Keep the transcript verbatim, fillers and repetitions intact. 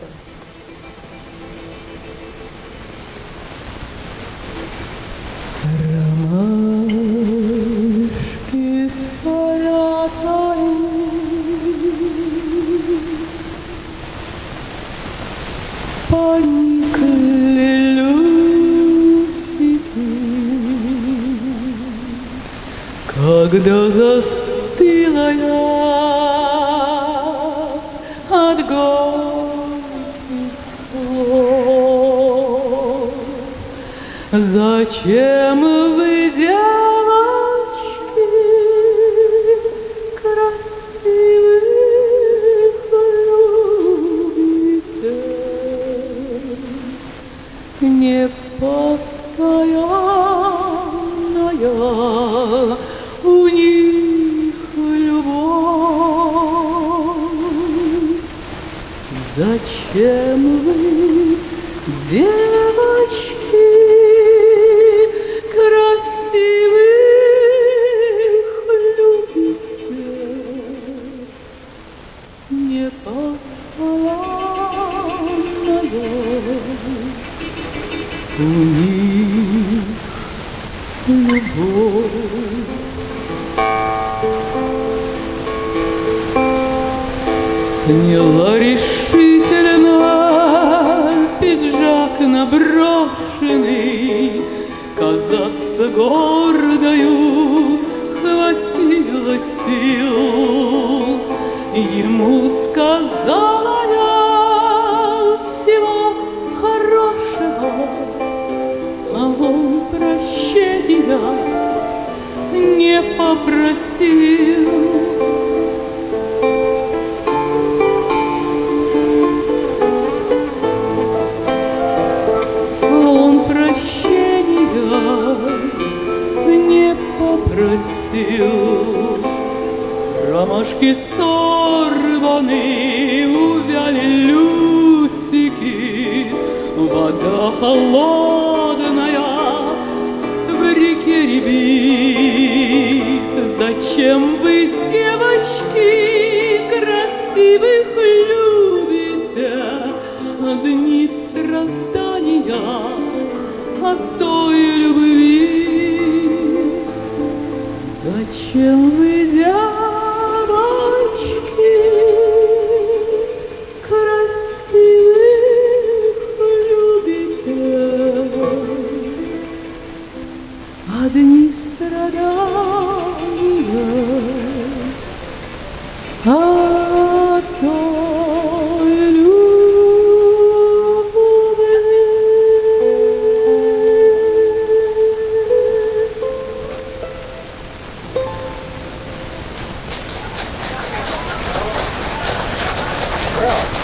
Ромашки спрятаны, поникли лютики, когда застыла я от горьких слов. Зачем вы, девочки, красивых любите? Непостоянная у них любовь. Зачем вы, девочки, красивых любите? Непостоянная у них любовь. Сняла решительно пиджак наброшенный, казаться гордою хватило сил. Ему сказала я всего хорошего, а он прощения не попросил. Он прощения не попросил. Ромашки сорваны, увяли лютики, вода холодная в реке рябит. Зачем вы, девочки, красивых любите? Одни страдания от той любви. Зачем вы, девочки, красивых любите? Одни страдания от той любви. Браво!